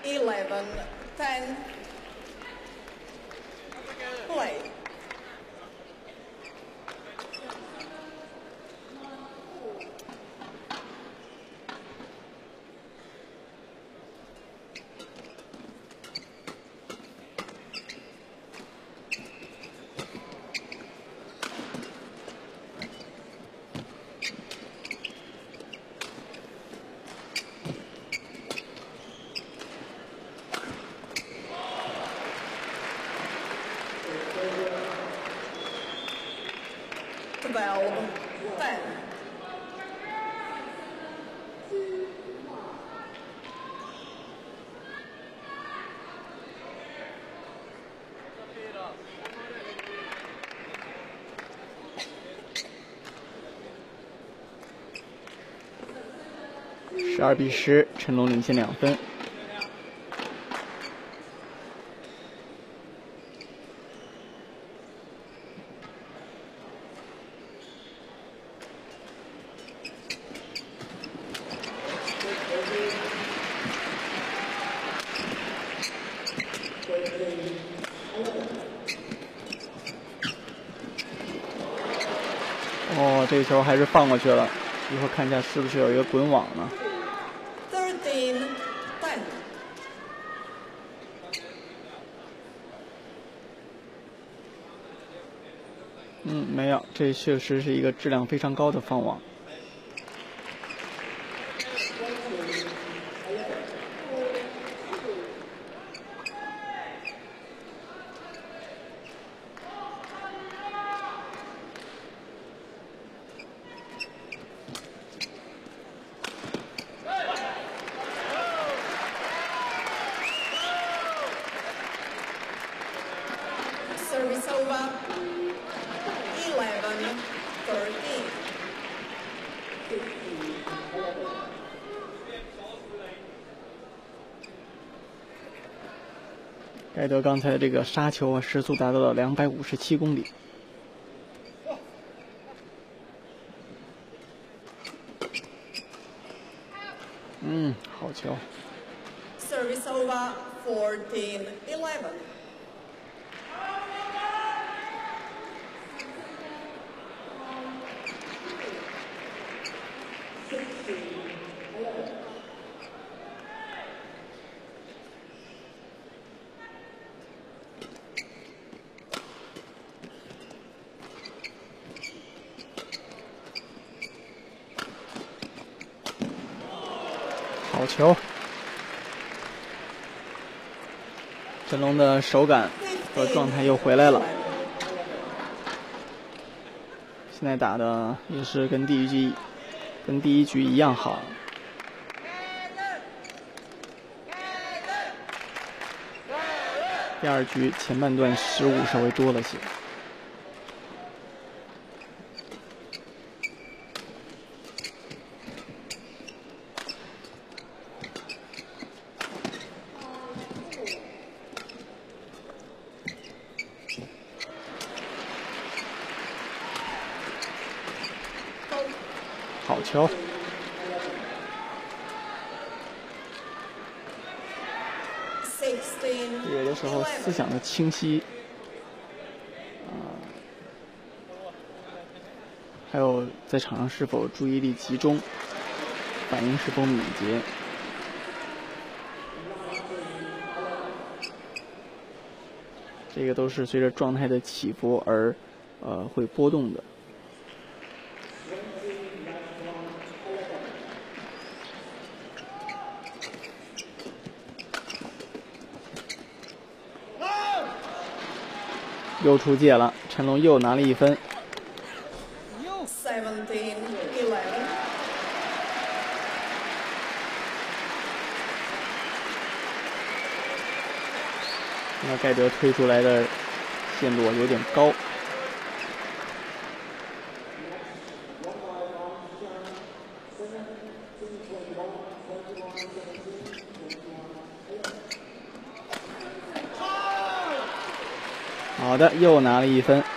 11-10. Play. Ten. 12-10，陈龙领先2分。哦，这个球还是放过去了，一会儿看一下是不是有一个滚网呢 13-10. 没有，这确实是一个质量非常高的放网。 Service over. 11-13. 盖德刚才的这个杀球啊，时速达到了257公里。好球。 Service over. 14-11. 好球！陈龙的手感和状态又回来了，现在打的也是跟第一局一样好。第2局前半段失误稍微多了些。好球！有的时候思想的清晰，还有在场上是否注意力集中，反应是否敏捷，这个都是随着状态的起伏而会波动的。又出界了，陈龙又拿了1分。 17-11. 那盖德推出来的线路有点高。好的，又拿了1分。